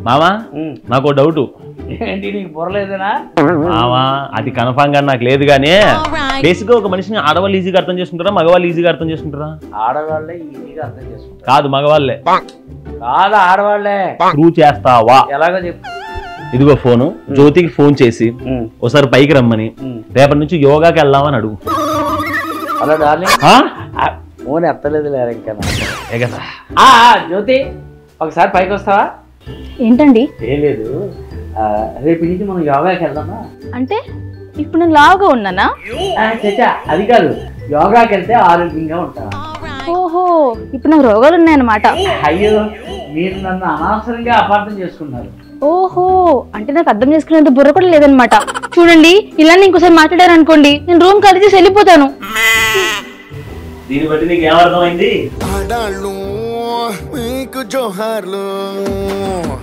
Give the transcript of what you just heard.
మావా నాకు డౌట్. ఏంటి నీకు బుర్రలేదేనా? మావా అది కన్ఫామ్ గా నాకు లేదు కానీ బేసిక్ గా ఒక మనిషిని ఆడవాళ్ళు ఈజీగా అర్థం చేసుకుంటారా మగవాళ్ళు ఈజీగా అర్థం చేసుకుంటారా? ఆడవాళ్ళే ఈజీగా అర్థం చేసుకుంటారు. కాదు మగవాళ్ళే. కాదు ఆడవాళ్లే. ప్రూవ్ చేస్తావా? ఎలాగో చెప్పు. ఇదిగో ఫోను, జ్యోతికి ఫోన్ చేసి ఒకసారి పైకి రమ్మని రేపటి నుంచి యోగాకి వెళ్దామని అడుగు. Hello darling. ఫోన్ ఎత్తలేదు లేరు ఇంకా. జ్యోతి ఒకసారి పైకి వస్తావా? ఏంటండి? ఏం లేదు, రేపు నుంచి మనం యోగాకి వెళ్దామా? అంటే ఇప్పుడు నేను లావుగా ఉన్నానా? చచ్చా అది కాదు, యోగాకి వెళ్తే ఆరోగ్యంగా ఉంటావా. ఓహో, ఇప్పుడు నాకు రోగాలు ఉన్నాయన్నమాట. అయ్యో మీరు నన్ను అనవసరంగా అపార్థం చేసుకున్నారు. ఓహో, అంటే నాకు అర్థం చేసుకునేంత బుర్ర కూడా లేదనమాట. చూడండి, ఇలా ఇంకోసారి మాట్లాడారు అనుకోండి, నేను రూమ్ ఖాళీ చేసి వెళ్ళిపోతాను. దీన్ని బట్టి నీకు ఏమర్థమైంది? ఆడాళ్ళు మీకు జోహార్లు.